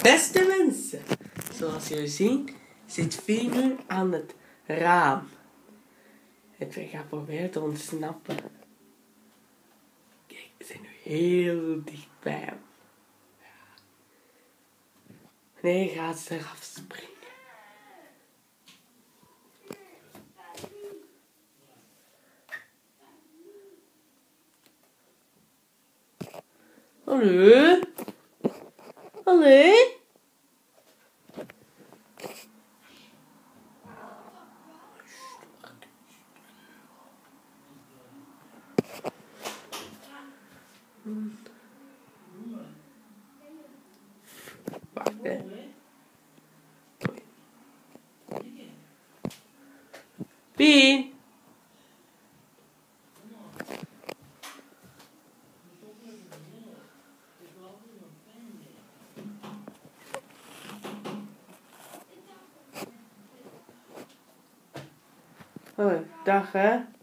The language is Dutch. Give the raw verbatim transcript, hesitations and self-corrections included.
Beste mensen, zoals jullie zien zit Fien nu aan het raam. En we gaan proberen te ontsnappen. Kijk, we zijn nu heel dicht bij hem. Nee, gaat ze eraf springen. Hallo? Hallo? Wacht, hè. Pien? Oh, dag hè.